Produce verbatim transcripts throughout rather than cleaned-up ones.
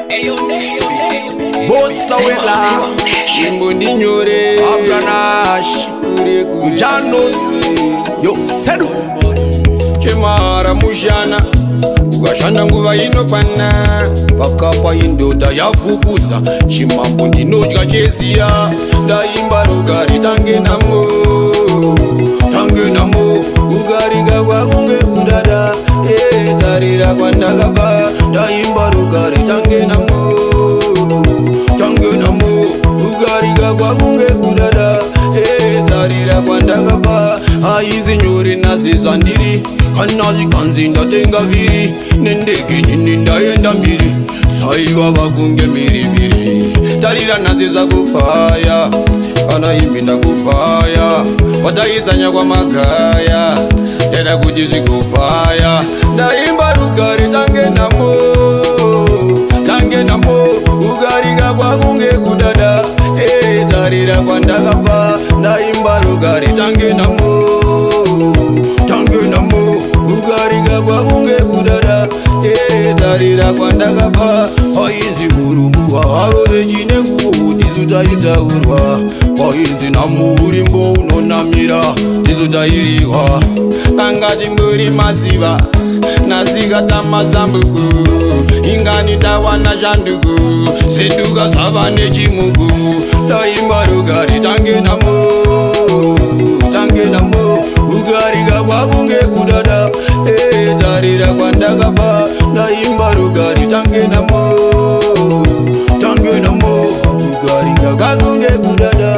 Bossa wela Shimbondi nyore Afganash Kujanos Yo Sedu Chemara mushana Ugashana nguva inokwana Pakapa indota yafukusa Shimambo ndinodya chesia Ndaimba rugari tange namo Tange namo Ugari gawa unge udada Eh tarira kwa ndagafa Ndaimba rugari tange namo Tange namo Ugari gawa unge udada Eh tarira kwa ndagafa Aizi nyuri nasi zandiri Kanazi kanzi ndatenga viri Nendeke nini ndaenda mbiri Saiwa wakunge miri miri Tarira nazi za kufaya Kana imi nda kufaya Wataizanya kwa magaya Tena kujizi kufaya Ndaimba rugari tange namo Tange namo Ugari gagwa kunge kudada Eh tarira kwa ndagafa Ndaimba rugari tange namo Tange namo Ugari gagwa kunge kudada Eh tarira kwa ndagafa Hainzi urumuwa Harove jine nguo Tizutaita urwa Hainzi namuri mbo unonamira Tizutairiwa Nangati mburi maziva Nasiga tamazambuku Ingani tawana janduku Seduga savane chimuku Daimba rugari tange namo Tange namo Ugari gagwa kunge kudada Eh tarira kwa ndagafa Daimba rugari tange namo Tange namo Ugari gagwa kunge kudada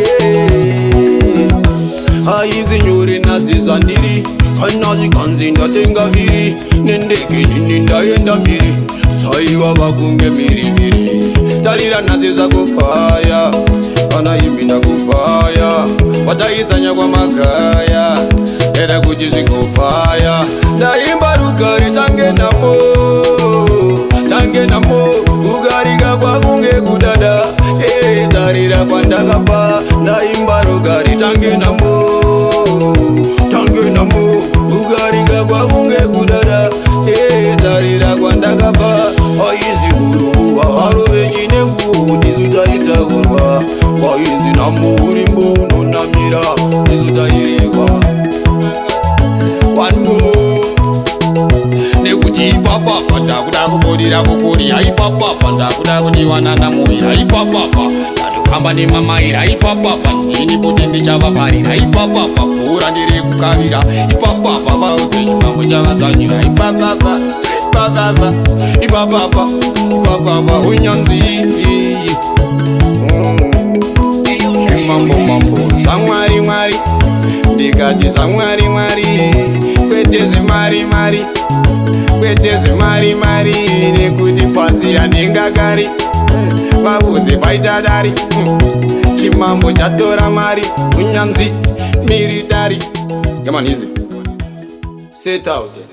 Yeah Aizi nyuri nasi zandiri Kanazi kanzi ndatenga viri Nendeke nini ndaenda mbiri Saiwa wakunge miri miri Tarira nazi za kufaya Kana imi nda kufaya Wataizanya kwa magaya Tena kujizi kufaya Ndaimba rugari tange namo Tange namo Ugari gagwa kunge kudada Eh tarira kwa ndagafa Ndaimba rugari tange namo Tange namo Ugari gagwa kunge kudada Eh tarira kwa ndagafa Aizi uruwa Harove jine nguo Tizutaita urwa Aizi namuri mbo unonamira Tizutairiwa One more Nekuti ipapa Pata kuda kukodira kukuri Ipapa Pata kuda kudiwana na muira Ipapa Kamba ni mama ira ipapa Ndini putendi chava parira Ipapa Pura ndiri kukavira Ipapa Vauze mambo chava zanyira Ipapa Ipapa Ipapa Ipapa Unyanzi Mambo mambo Samwari mari Ndikati samwari mari Kweteze mari mari Kweteze mari mari Nekuti pasi ya ningagari Babuze baitadari Chimambo chatora mari Unyanzi Military Come on easy Set out